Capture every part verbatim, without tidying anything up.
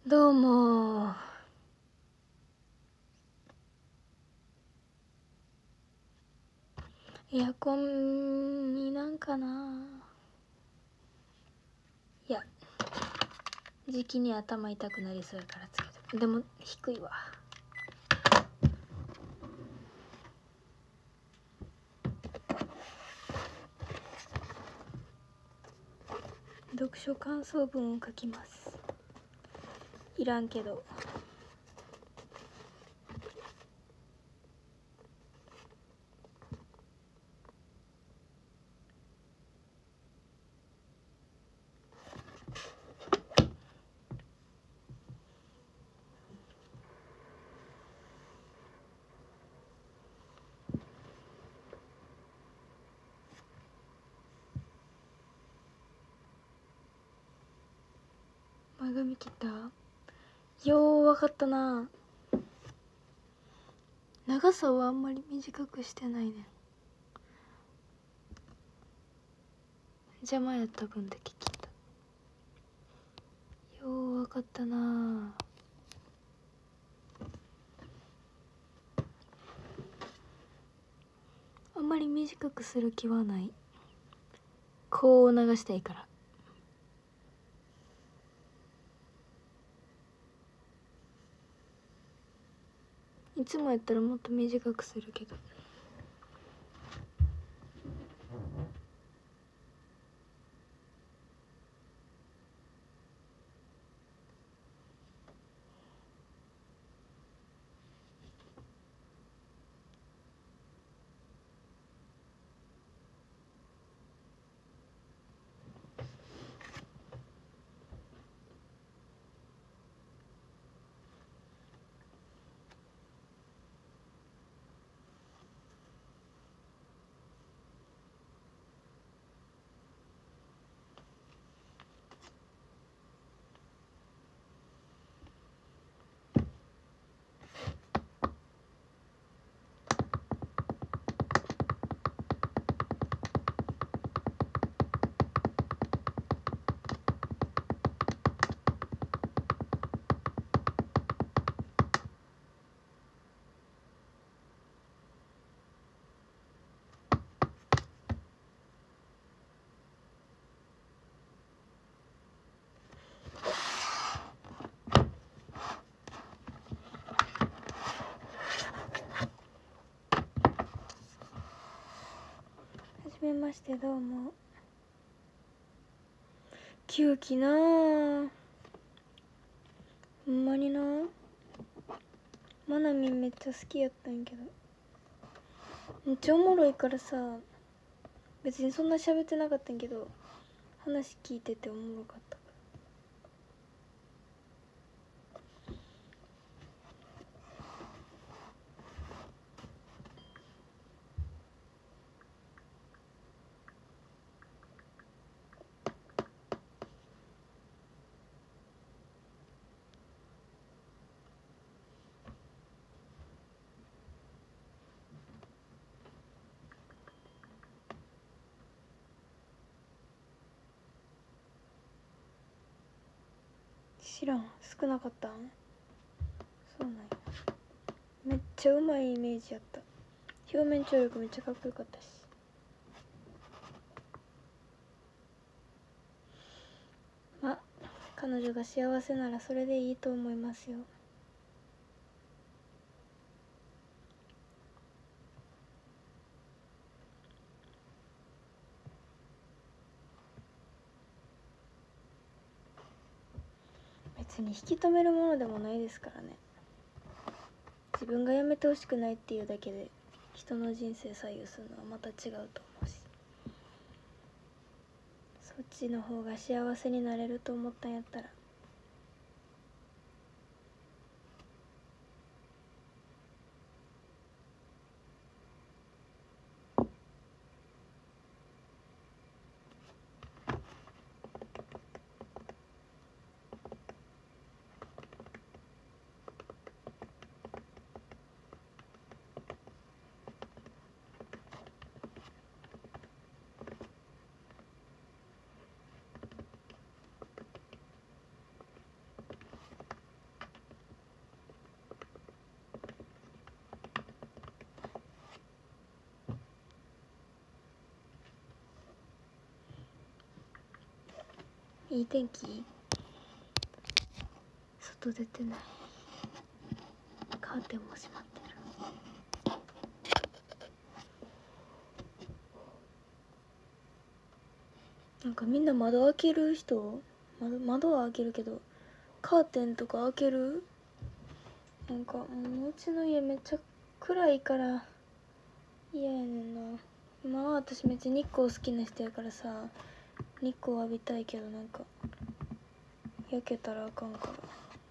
どうもエアコンになんかな。いや時期に頭痛くなりそうやからつけて。でも低いわ。読書感想文を書きます。いらんけど。前髪切った？ようわかったな。長さはあんまり短くしてないねん。邪魔やった分だけ切った。ようわかったな。あんまり短くする気はない。こう流したいから。いつもやったらもっと短くするけど。はじめまして、どうも。急きなあ。ほんまにな。まなみんめっちゃ好きやったんやけど、めっちゃおもろいからさ。別にそんな喋ってなかったんやけど、話聞いてておもろかった。知らん、少なかったん？そうなんや。めっちゃうまいイメージやった。表面張力めっちゃかっこよかったし。まあ彼女が幸せならそれでいいと思いますよ。別に引き止めるものでもないですからね。自分がやめてほしくないっていうだけで人の人生左右するのはまた違うと思うし、そっちの方が幸せになれると思ったんやったら。 いい天気。外出てない。カーテンも閉まってる。なんかみんな窓開ける人、窓窓は開けるけどカーテンとか開ける。なんかもううちの家めっちゃ暗いから嫌やねんな。今は私めっちゃ日光好きな人やからさ、日光浴びたいけどなんか焼けたらあかんから。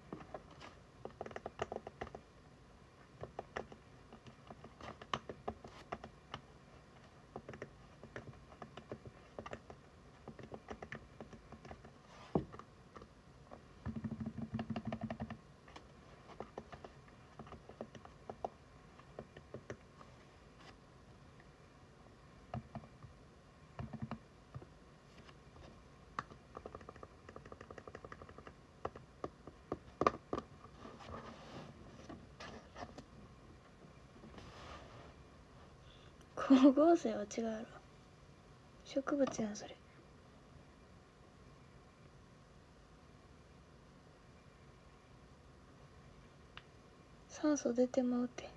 光合成は違うやろ。植物やんそれ。酸素出てまうて。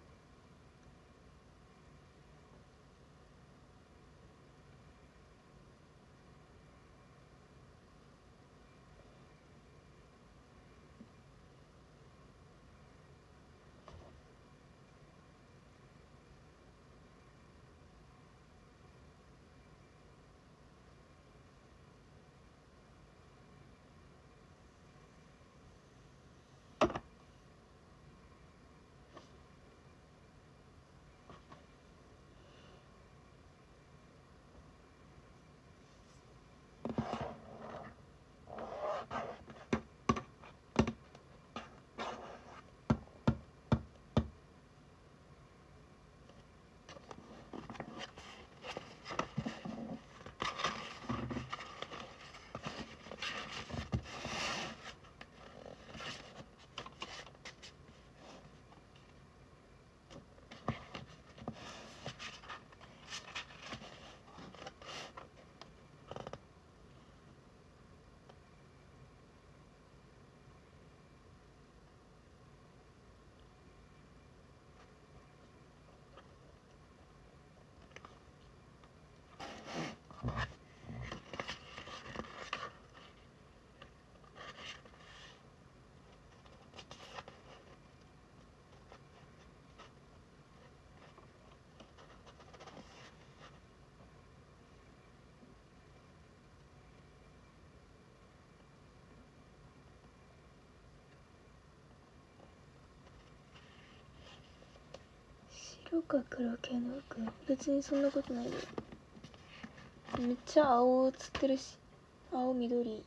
白か黒系の服、別にそんなことないで。めっちゃ青映ってるし、青緑。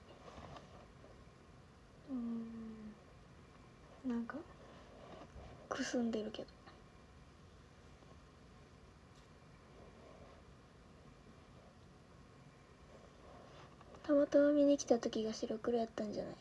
うん、なんかくすんでるけど。たまたま見に来た時が白黒やったんじゃない。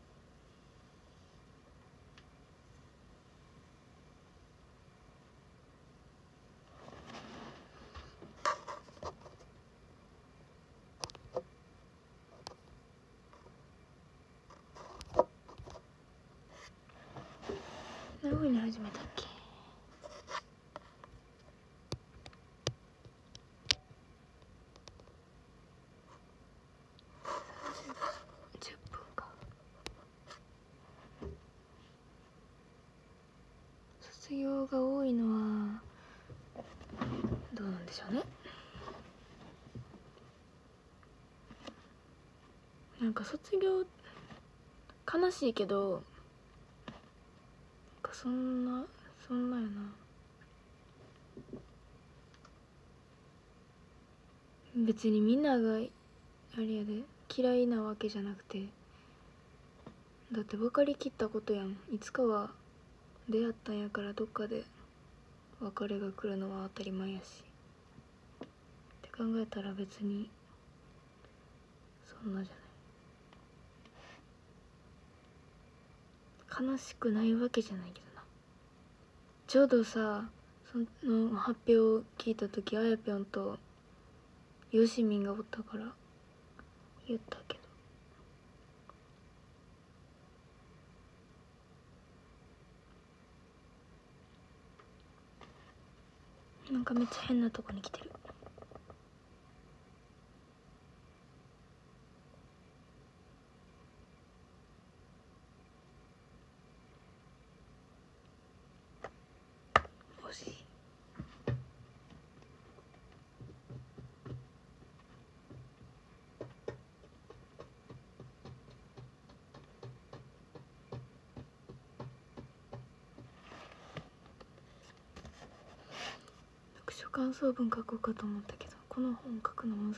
何分に始めたっけ。じゅっぷんか。卒業が多いのはどうなんでしょうね。なんか卒業悲しいけど、なんかそんなそんなやな。別にみんながあれやで嫌いなわけじゃなくて、だって分かりきったことやん。いつかは出会ったんやから、どっかで別れが来るのは当たり前やしって考えたら、別にそんなじゃない。悲しくないわけじゃないけどな。ちょうどさ、その発表を聞いた時、あやぴょんとよしみんがおったから言ったけど、 なんかめっちゃ変なとこに来てる。惜しい。読書感想文書こうかと思ったけど、この本書くの難しい。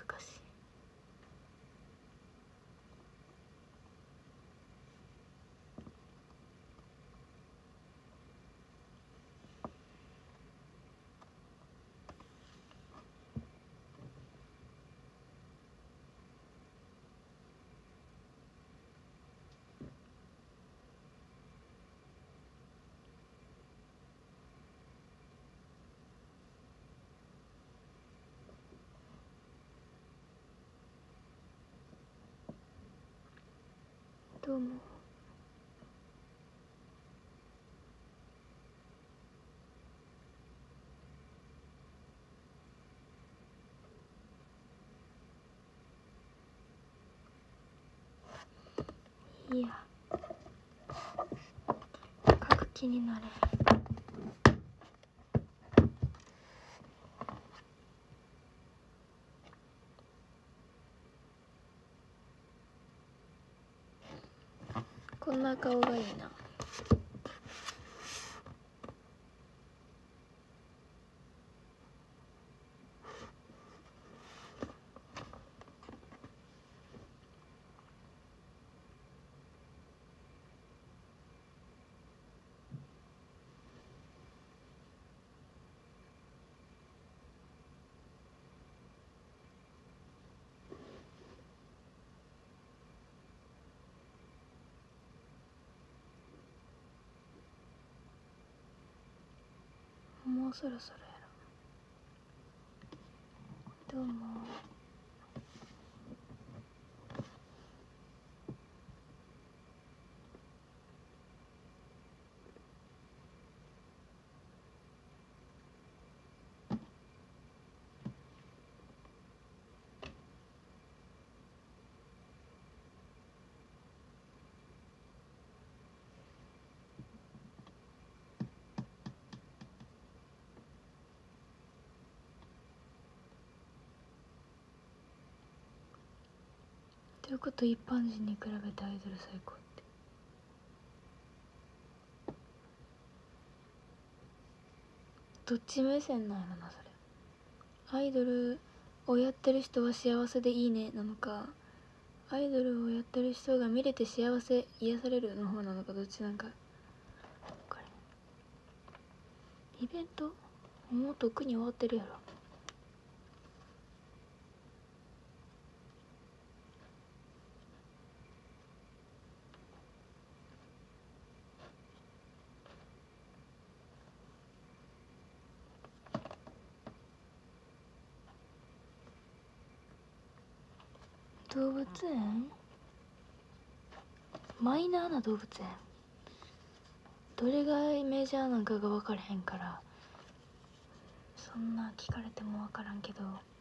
どうも。いや、書く気になれ。こんな顔がいいな。もうそろそろやろ。どうも。ということ一般人に比べてアイドル最高って。どっち目線なんやろなそれ。アイドルをやってる人は幸せでいいねなのか、アイドルをやってる人が見れて幸せ癒されるの方なのか、どっちなんかこれイベントもうとっくに終わってるやろ。動物園、マイナーな動物園、どれがメジャーなんかが分からへんから、そんな聞かれても分からんけど、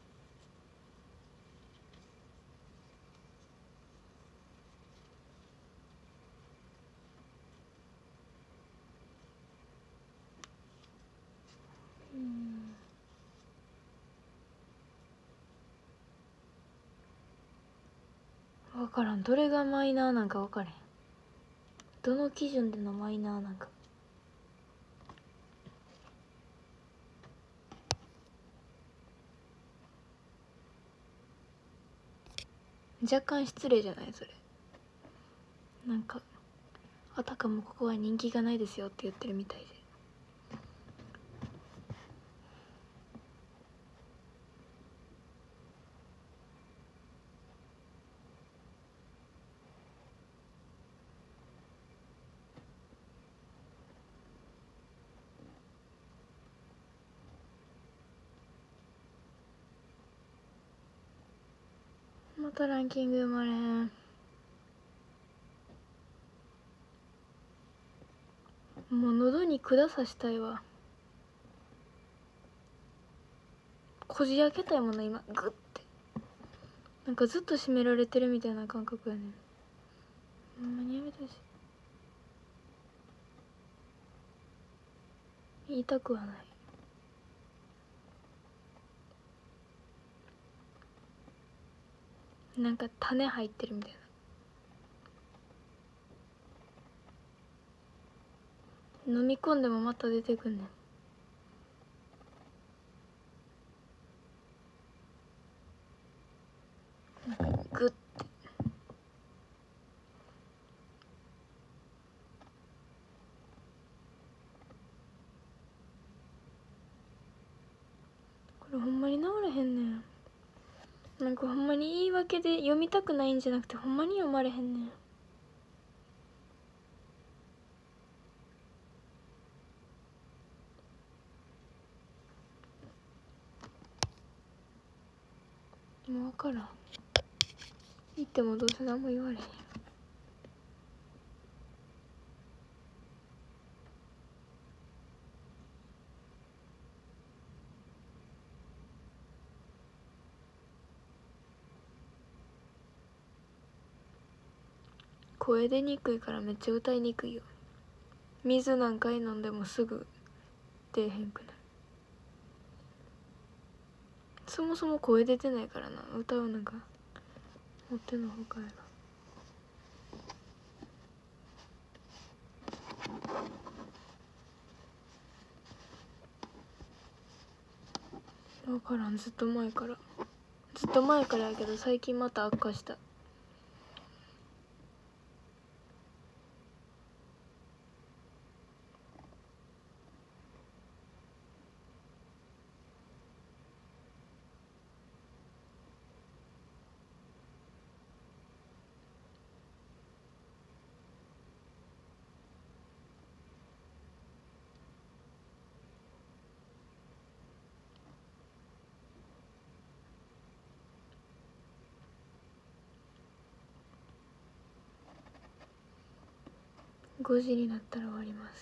うん分からん。どれがマイナーなんか分からへん。どの基準でのマイナーなんか。若干失礼じゃないそれ。なんかあたかもここは人気がないですよって言ってるみたいで。またランキング生まれへん。もう喉に管刺したいわ。 こじ開けたいもんな今グッて。なんかずっと締められてるみたいな感覚やねん。ほんまにやめてほしい。言いたくはない。なんか種入ってるみたいな。飲み込んでもまた出てくんねん。グッて。これほんまに治らへんねん。なんかほんまに言い訳で読みたくないんじゃなくてほんまに読まれへんねん。もう分からん。言ってもどうせ何も言われへん。声出にくいからめっちゃ歌いにくいよ。水何回飲んでもすぐ出えへんくなる。そもそも声出てないからな、歌うのが持ってのほかやな。分からん、ずっと前からずっと前からやけど最近また悪化した。ごじになったら終わります。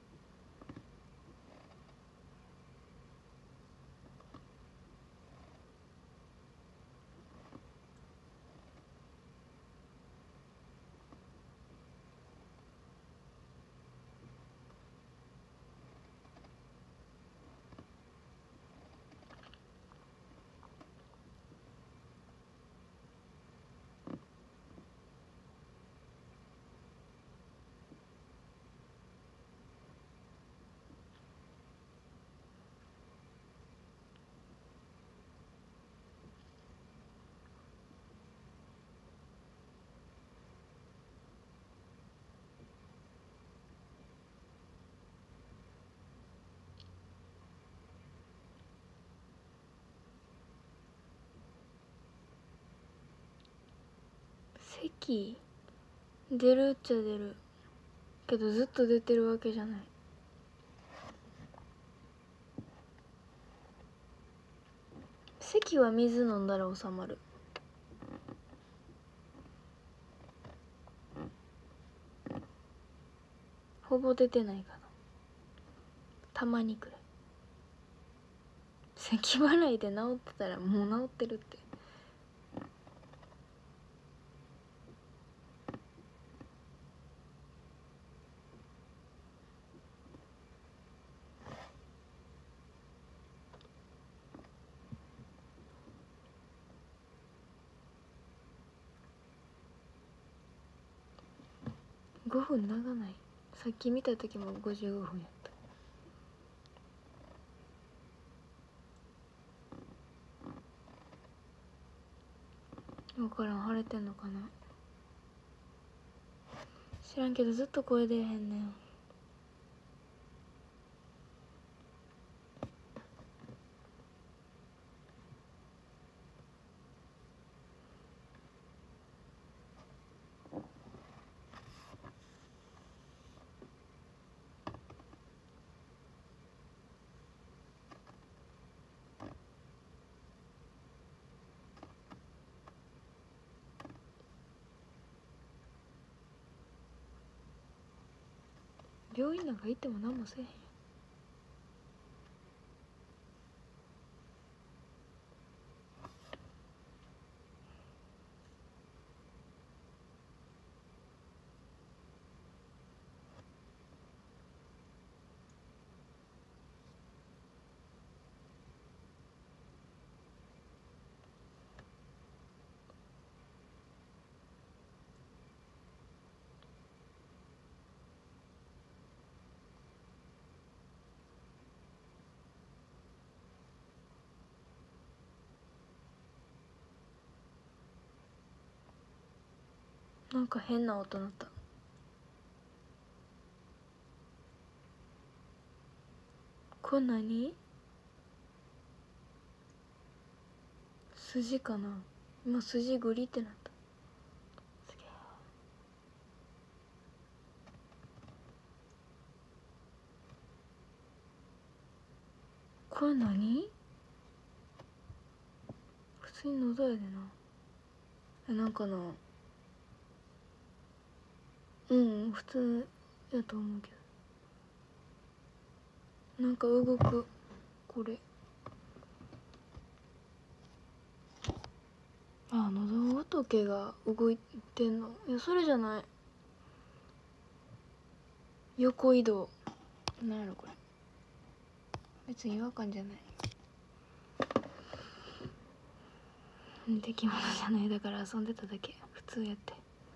咳出るっちゃ出るけどずっと出てるわけじゃない。咳は水飲んだら収まる。ほぼ出てないかな、たまにくらい。咳払いで治ってたらもう治ってるって。ごふん長ない？さっき見た時もごじゅうごふんやった。分からん、腫れてんのかな、知らんけどずっと声出えへんねん。病院なんか行っても何もせえへん。 なんか変な音鳴った。これ何？筋かな。今筋グリってなった。すげえ。これ何？普通に喉やでな。え、なんかな、うん普通やと思うけど、なんか動く。これあ、喉仏が動いてんの。いやそれじゃない。横移動。なんやろこれ。別に違和感じゃない。出来物じゃない。だから遊んでただけ。普通やって。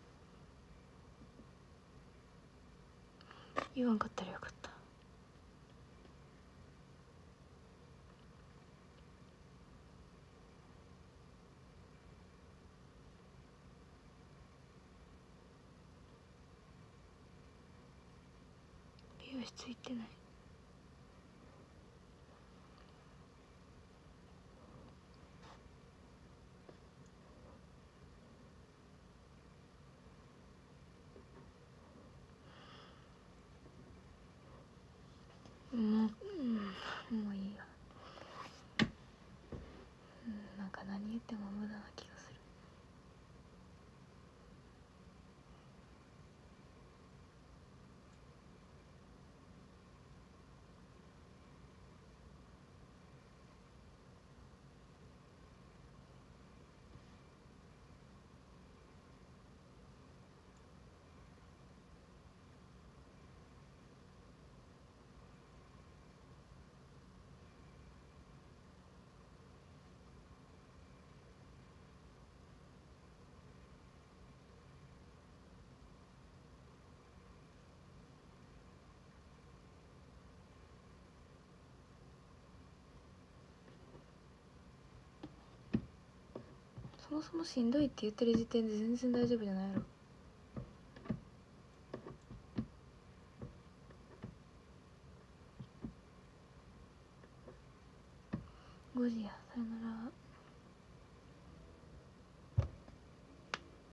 言わんかったらよかった。美容室行ってない。もう、うん、もういいよ。うん、なんか何言っても無駄な気がする。そもそもしんどいって言ってる時点で全然大丈夫じゃないやろ。ごじや、さよなら。